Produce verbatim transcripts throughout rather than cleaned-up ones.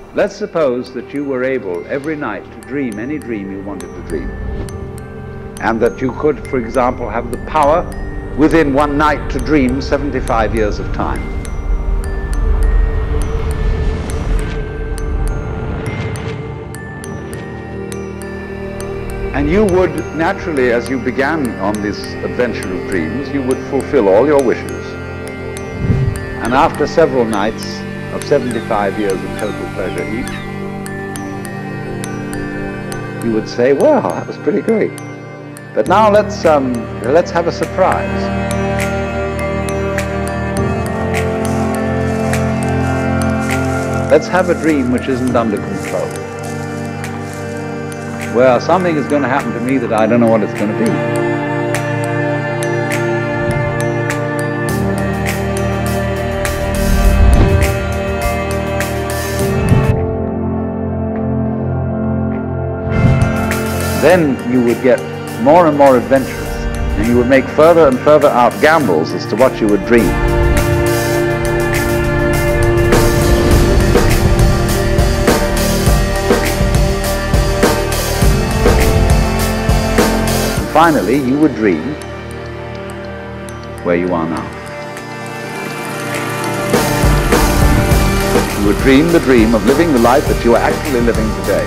Let's suppose that you were able every night to dream any dream you wanted to dream, and that you could, for example, have the power within one night to dream seventy-five years of time. And you would naturally, as you began on this adventure of dreams, you would fulfill all your wishes. And after several nights of seventy-five years of total pleasure each, you would say, well, that was pretty great. But now let's, um, let's have a surprise. Let's have a dream which isn't under control. Well, something is going to happen to me that I don't know what it's going to be. Then you would get more and more adventurous, and you would make further and further out gambles as to what you would dream. Finally, you would dream where you are now. You would dream the dream of living the life that you are actually living today.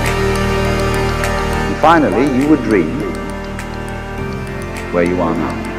Finally, you would dream where you are now.